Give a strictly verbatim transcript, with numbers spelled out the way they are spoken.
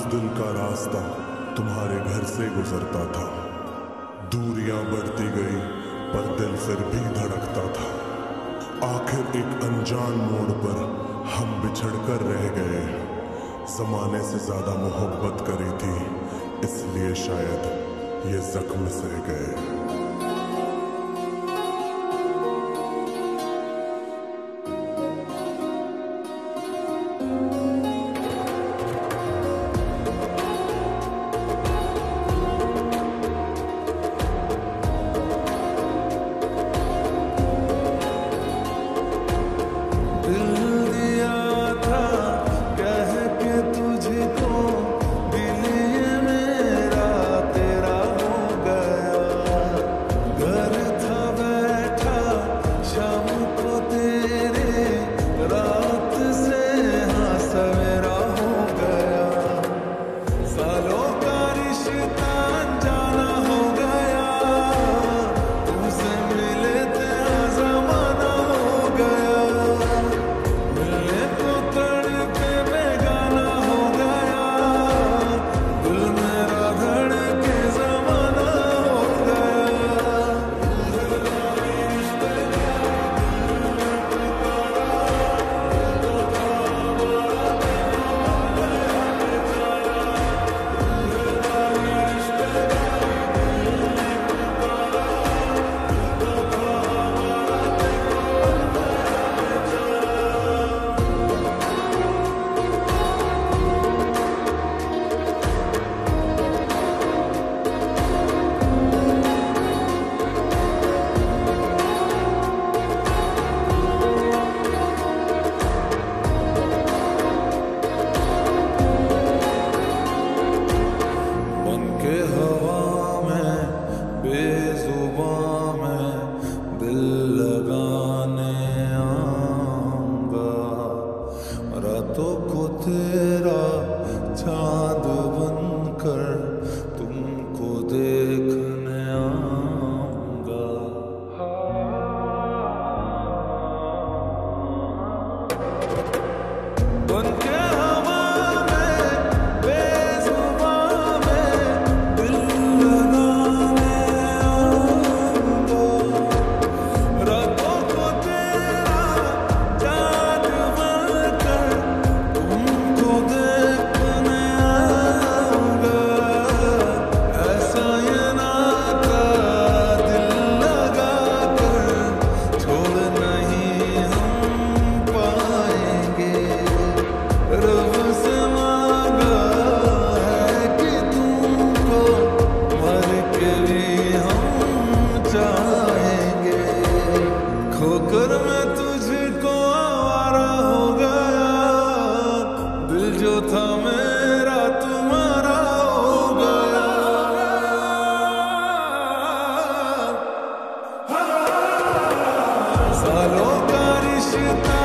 दिल का रास्ता तुम्हारे घर से गुजरता था। दूरियां बढ़ती गई पर दिल फिर भी धड़कता था। आखिर एक अनजान मोड़ पर हम बिछड़ कर रह गए। जमाने से ज्यादा मोहब्बत करी थी, इसलिए शायद ये जख्म सह गए। रातों को तेरा चांद बनकर तुमको देखने आऊंगा। बनके हवा में बेजुबां में दिल लगाने आऊंगा। रातों को तेरा चांद बनकर तुमको देखने आऊंगा। ऐसा ये नाता दिल लगा कर छोड़ नहीं हम पाएंगे। रब से मांगा है कि तुमको मर के भी हम चाहेंगे। खोकर मैं तुझको आवारा हो गया, दिल जो था मेरा तुम्हारा हो गया। सालों का रिश्ता